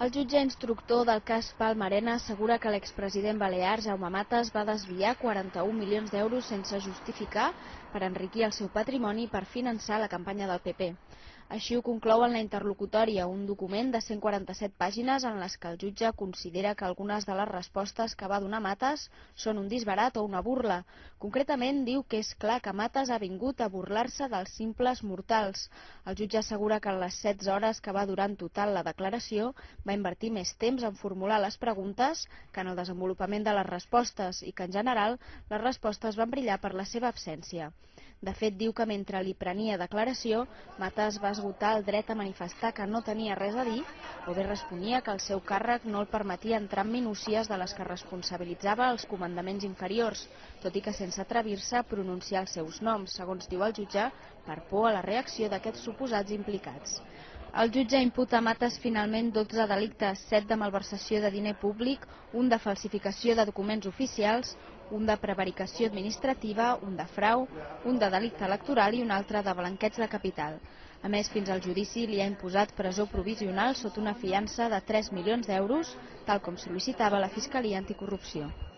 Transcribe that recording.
El jutge instructor del cas Palma-Arena assegura que l'expresident balear Jaume Matas va desviar 41 milions d'euros sense justificar per enriquir el seu patrimoni per finançar la campanya del PP. Així ho conclou en la interlocutòria, un document de 147 pàgines en les que el jutge considera que algunes de les respostes que va donar Matas són un disbarat o una burla. Concretament, diu que és clar que Matas ha vingut a burlar-se dels simples mortals. El jutge assegura que en les 16 hores que va durar en total la declaració va invertir més temps en formular les preguntes que en el desenvolupament de les respostes i que, en general, les respostes van brillar per la seva absència. De fet, diu que mentre li prenia declaració, Matas va esgotar el dret a manifestar que no tenia res a dir o bé responia que el seu càrrec no el permetia entrar en minúcies de les que responsabilitzava els comandaments inferiors, tot i que sense atrevir-se a pronunciar els seus noms, segons diu el jutge, per por a la reacció d'aquests suposats implicats. El jutge imputa a Matas finalment 12 delictes, 7 de malversació de diner públic, un de falsificació de documents oficials, un de prevaricació administrativa, un de frau, un de delicte electoral i un altre de blanqueig de capital. A més, fins al judici li ha imposat presó provisional sota una fiança de 3 milions d'euros, tal com sol·licitava la Fiscalia Anticorrupció.